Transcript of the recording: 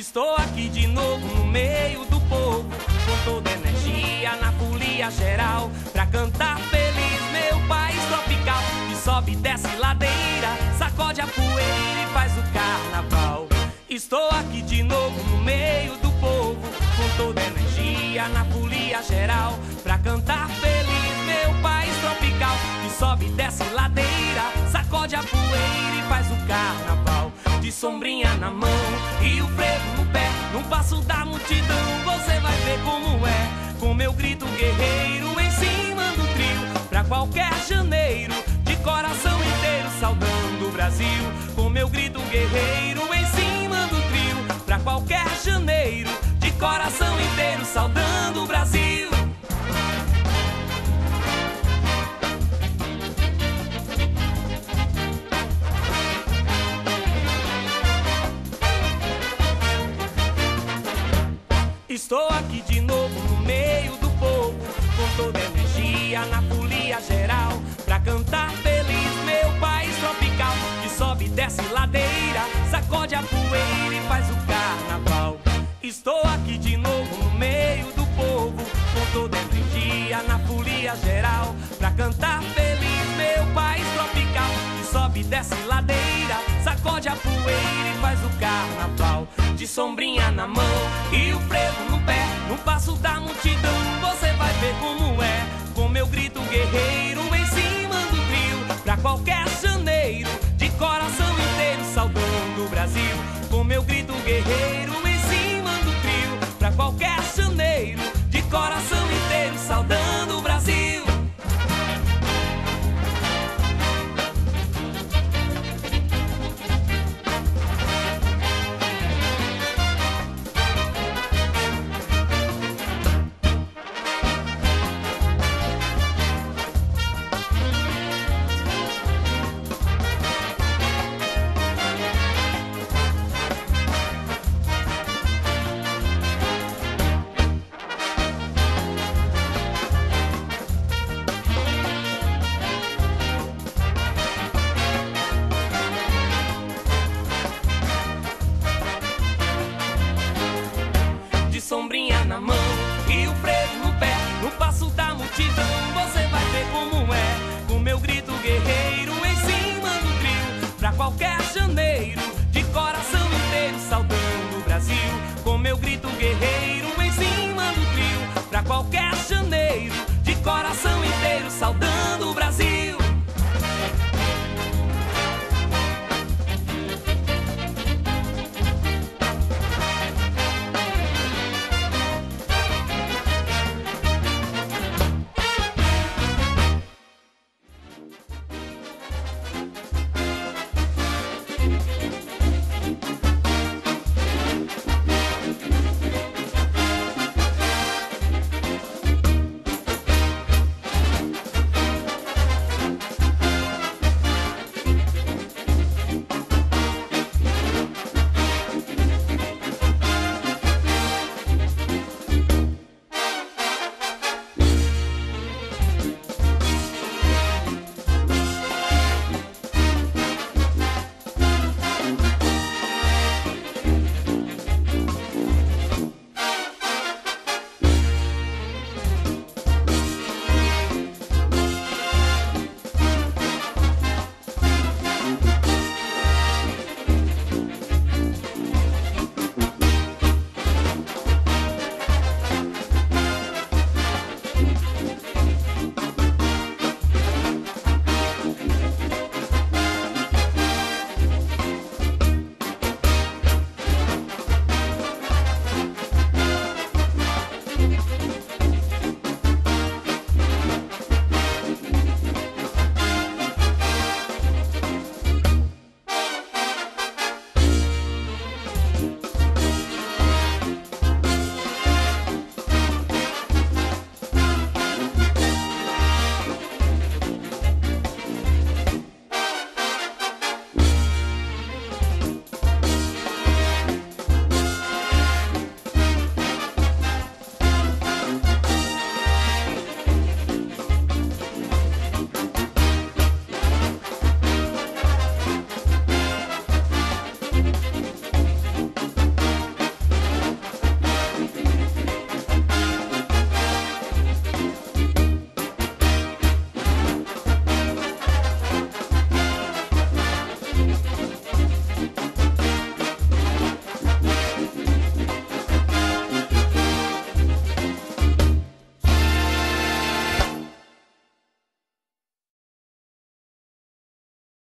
Estou aqui de novo no meio do povo, com toda energia na folia geral, pra cantar feliz meu país tropical, que sobe e desce ladeira, sacode a poeira e faz o carnaval. Estou aqui de novo no meio do povo, com toda energia na folia geral, pra cantar feliz meu país tropical, que sobe e desce ladeira, sacode a poeira e faz o carnaval. De sombrinha na mão e o frevo no pé, no passo da multidão você vai ver como é, com meu grito guerreiro em cima do trio, pra qualquer janeiro, de coração inteiro saudando o Brasil. Com meu grito guerreiro em cima do trio, pra qualquer janeiro, de coração inteiro saudando o Brasil. Estou aqui de novo no meio do povo, com toda energia na folia geral, pra cantar feliz meu país tropical, que sobe e desce ladeira, sacode a poeira e faz o carnaval. Estou aqui de novo no meio do povo, com toda energia na folia geral, pra cantar feliz meu país tropical, que sobe e desce ladeira, sacode a poeira e faz o carnaval. De sombrinha na mão e o frevo no pé, no passo da multidão você vai ver como é, com meu grito guerreiro em cima do trio, pra qualquer janeiro, de coração inteiro saudando o Brasil. Com meu grito guerreiro em cima do trio, pra qualquer